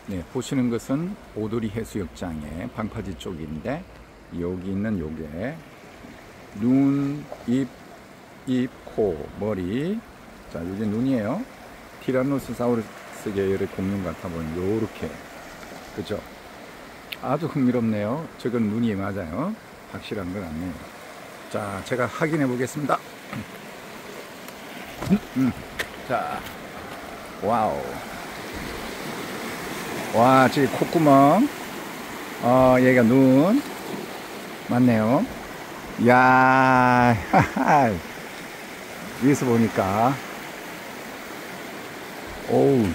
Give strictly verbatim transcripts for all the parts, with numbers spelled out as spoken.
네, 보시는 것은 오도리 해수욕장의 방파제 쪽인데, 여기 있는 요게 눈, 입, 입, 코, 머리. 자, 이게 눈이에요. 티라노사우루스 계열의 공룡 같아 보이는 요렇게, 그죠? 아주 흥미롭네요. 저건 눈이 맞아요. 확실한 것 같네요. 자, 제가 확인해 보겠습니다. 음, 음. 자, 와우. 와, 저기 콧구멍. 어, 얘가 눈. 맞네요. 이야, 하하. 위에서 보니까. 오우.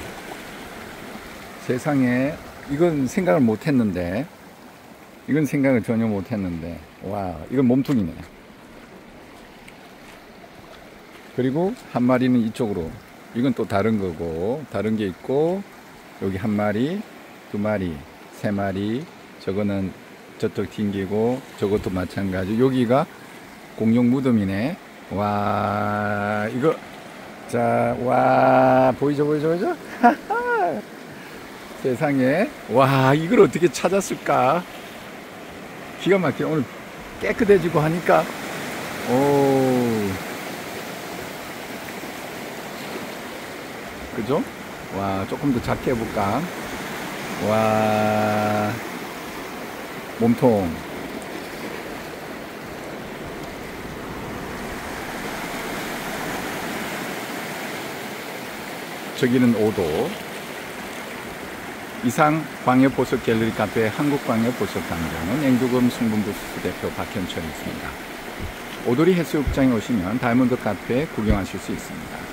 세상에. 이건 생각을 못 했는데. 이건 생각을 전혀 못 했는데. 와, 이건 몸통이네. 그리고 한 마리는 이쪽으로. 이건 또 다른 거고. 다른 게 있고. 여기 한 마리, 두 마리, 세 마리. 저거는 저쪽 튕기고, 저것도 마찬가지. 여기가 공룡 무덤이네. 와, 이거, 자, 와, 보이죠, 보이죠, 보이죠? 세상에. 와, 이걸 어떻게 찾았을까? 기가 막혀. 오늘 깨끗해지고 하니까, 오, 그죠? 와, 조금 더 작게 해볼까? 와, 몸통. 저기는 오 도. 이상 광역보석 갤러리 카페 한국광역보석 강좌는 앵두금 승분부수 대표 박현철이었습니다. 오도리 해수욕장에 오시면 다이아몬드 카페 구경하실 수 있습니다.